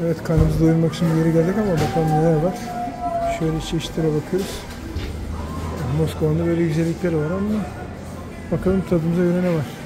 Evet, karnımızı doyurmak için bir yere geldik ama bakalım neler var. Şöyle çeşitlere bakıyoruz. Moskova'nın böyle güzellikleri var ama bakalım tadımıza göre ne var.